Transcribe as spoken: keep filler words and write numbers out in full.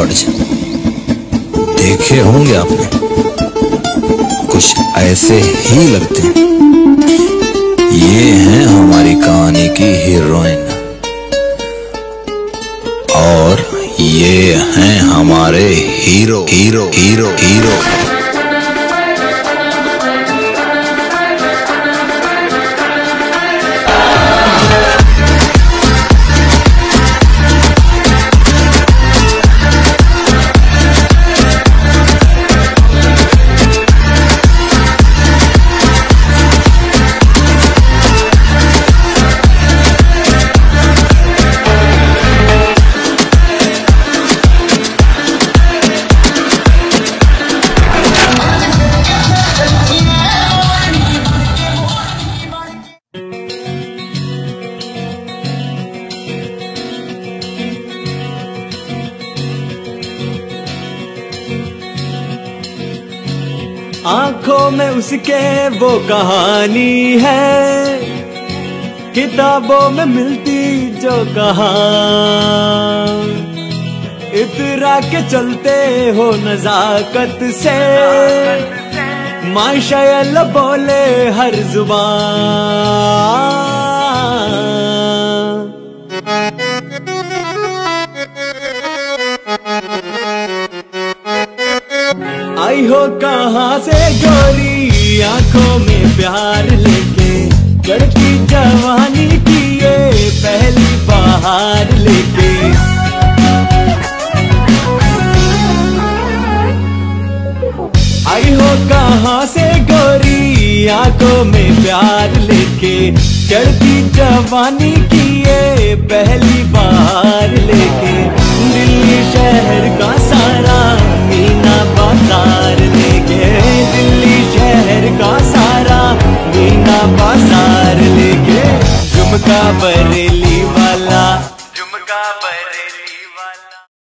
Lord's देखे होंगे आपने, कुछ ऐसे ही लगते हैं। ये हैं हमारी कहानी की हीरोइन और ये हैं हमारे हीरो हीरो हीरो हीरो। आंखों में उसके वो कहानी है, किताबों में मिलती जो कहां। इतरा के चलते हो नजाकत से, माशाअल्लाह बोले हर जुबान। आई हो कहाँ से गोरी आंखों में प्यार लेके, चढ़ती जवानी की ये पहली बहार लेके। आई हो कहाँ से गोरी आंखों में प्यार लेके, चढ़ती जवानी की ये पहली बहार लेके। दिल्ली शहर का सारा मीना बाजार लेके, दिल्ली शहर का सारा मीना बाजार लेके। झुमका बरेली वाला, झुमका बरेली